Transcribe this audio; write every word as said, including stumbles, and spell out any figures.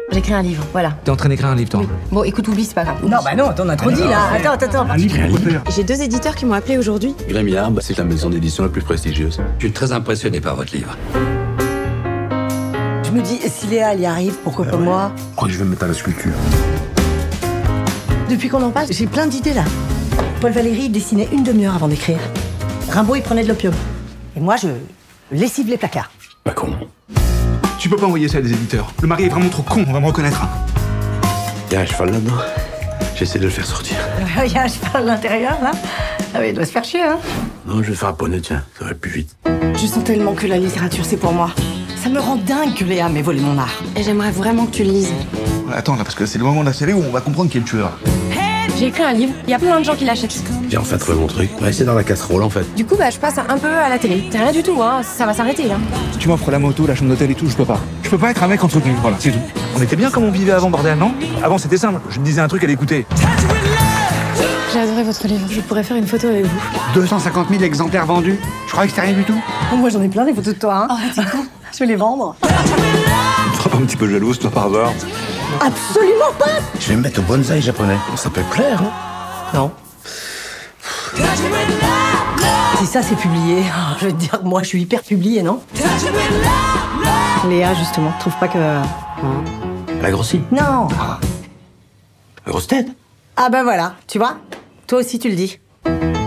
J'écris un livre, voilà. T'es en train d'écrire un livre, toi? Oui. Bon, écoute, oublie, c'est pas grave. Non, bah non, t'en as trop dit, là. Attends, attends, attends. Un livre, pourquoi faire? J'ai deux éditeurs qui m'ont appelé aujourd'hui. Grémillard, bah, c'est la maison d'édition la plus prestigieuse. Je suis très impressionné par votre livre. Je me dis, si Léa, elle y arrive, pourquoi pas moi? Je crois que je vais me mettre à la sculpture. Depuis qu'on en parle, j'ai plein d'idées, là. Paul Valéry, il dessinait une demi-heure avant d'écrire. Rimbaud, il prenait de l'opium. Et moi, je lessive les placards. Pas con. Tu peux pas envoyer ça à des éditeurs. Le mari est vraiment trop con, on va me reconnaître. Il y a un cheval là-dedans. J'essaie de le faire sortir. Il y a un cheval à l'intérieur, là. Ah oui, il doit se faire chier, hein. Non, je vais faire un poney, tiens. Ça va plus vite. Je sens tellement que la littérature, c'est pour moi. Ça me rend dingue que Léa m'ait volé mon art. Et j'aimerais vraiment que tu le lises. Attends, là, parce que c'est le moment de la série où on va comprendre qui est le tueur. J'ai écrit un livre, il y a plein de gens qui l'achètent. J'ai enfin trouvé mon truc. Ouais, c'est dans la casserole, en fait. Du coup, bah, je passe un peu à la télé. C'est rien du tout, hein. Ça va s'arrêter, hein. Si tu m'offres la moto, la chambre d'hôtel et tout, je peux pas. Je peux pas être un mec entretenu, voilà, c'est tout. On était bien comme on vivait avant, bordel, non? Avant, c'était simple. Je te disais un truc, elle écoutait. J'ai adoré votre livre. Je pourrais faire une photo avec vous. deux cent cinquante mille exemplaires vendus. Je croyais que c'était rien du tout. Moi, j'en ai plein des photos de toi, hein. Oh, t'es con. Je vais les vendre. Tu te rends pas un petit peu jalouse, toi, par hasard? Absolument pas. Je vais me mettre au bonsaï japonais. Ça peut plaire, hein? Non. Si ça, c'est publié, oh, je vais te dire, moi, je suis hyper publiée, non? Léa, justement, trouve pas que... Elle a grossi. Non. La grosse tête. Ah ben voilà, tu vois? Toi aussi, tu le dis.